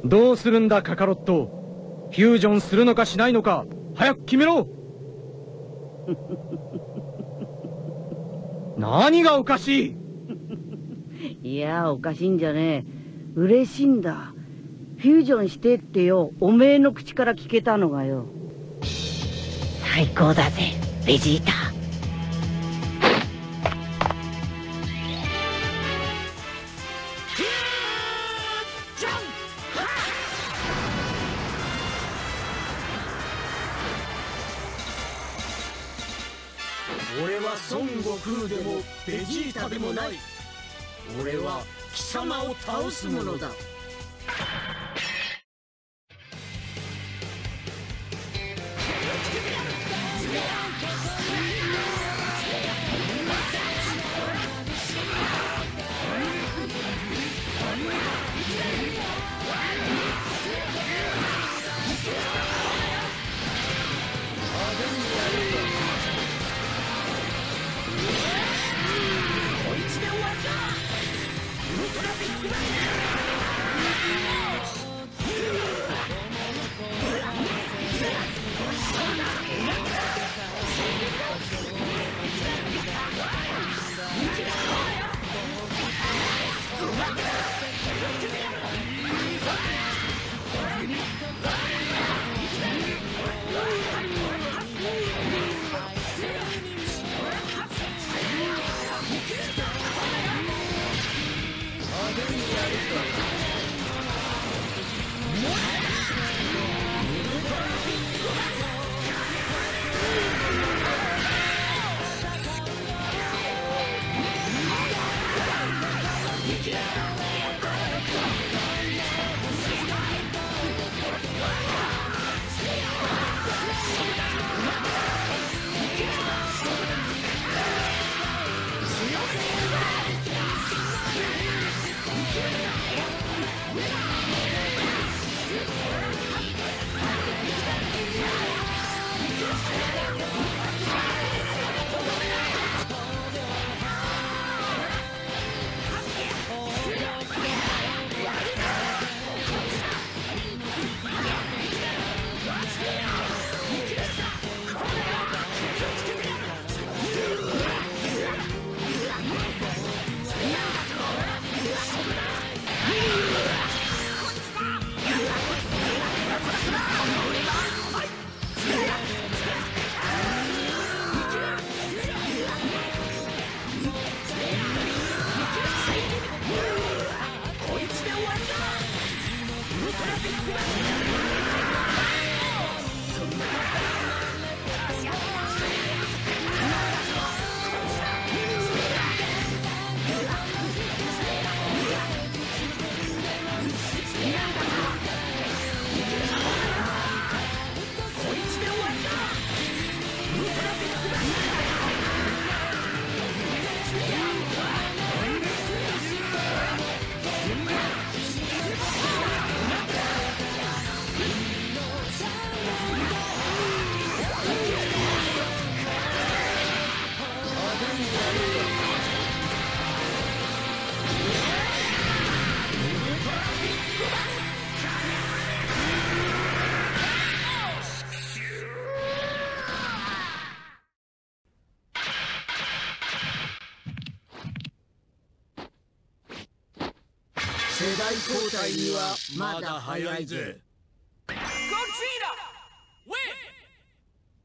どうするんだカカロット。フュージョンするのかしないのか早く決めろ。何がおかしい。 いやおかしいんじゃねえ。嬉しいんだ。フュージョンしてってよ、おめえの口から聞けたのがよ。最高だぜベジータ。 俺は孫悟空でもベジータでもない。俺は貴様を倒すものだ。世代交代にはまだ早いぜ。ゴジラウィン。